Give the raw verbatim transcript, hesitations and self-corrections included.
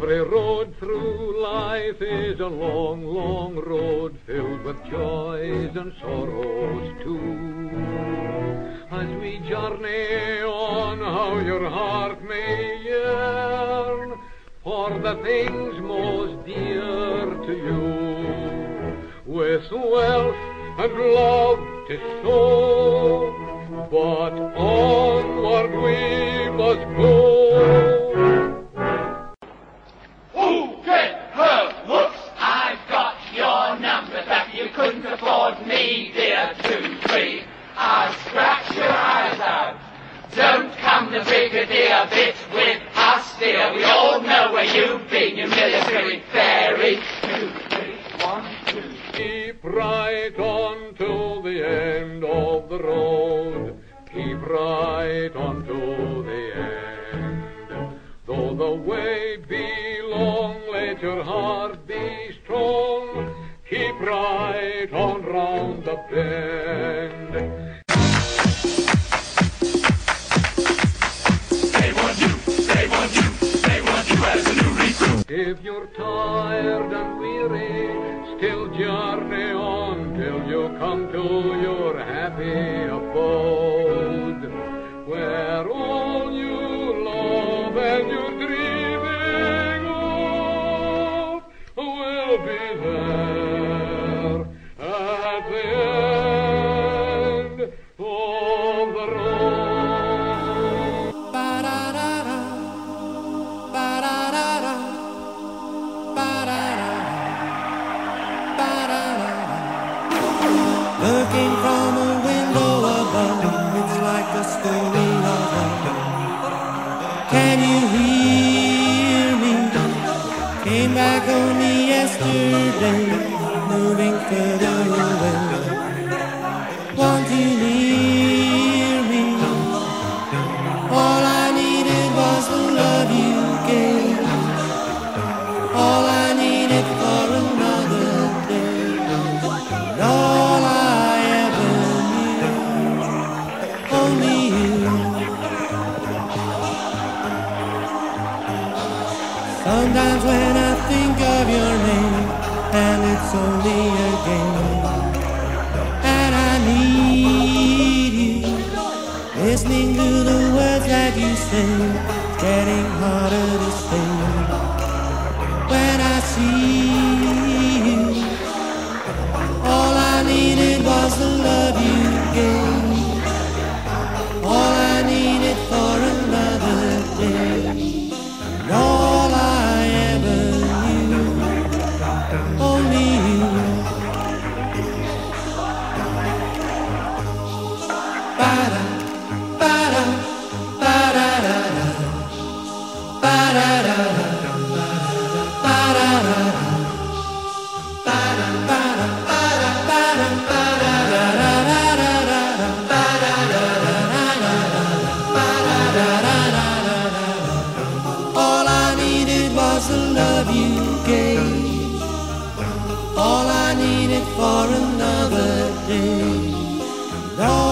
Every road through life is a long, long road filled with joys and sorrows too. As we journey on, how your heart may yearn for the things most dear to you, with wealth and love to show, but onward we must go. Couldn't afford me, dear, two, three. I'll scratch your eyes out. Don't come the brigadier bit with us, dear. We all know where you've been, you military fairy. Two, three, one, two. Keep right on till the end of the road. Keep right on to the end. Though the way be long, let your heart be strong. Keep right on round the bend. They want you, they want you, they want you as a new recruit. If you're tired and weary, still journey on till you come to your happy abode, where all you love and you're dreaming of will be there. At the end of the road. Ba-da-da-da, ba-da-da-da, ba-da-da, ba-da-da. Looking from a window above, it's like a story of love. Can you hear me? Came back only yesterday. Moving further away, want you near me. All I needed was the love you gave. All I needed for another day. And all I ever knew, only you. Sometimes when I think of your name, and it's only a game, and I need you. Listening to the words that you say, getting harder to say. When I see you, all I needed was the love you gave. All I needed for another day. And all I ever only you. Ba-da, ba-da, ba-da-da-da, ba-da-da-da, ba-da-da-da, ba-da, ba-da, ba-da, ba-da, ba-da-da-da-da-da-da, ba-da-da-da-da-da-da. All I needed was the love you gave. All I needed for another day.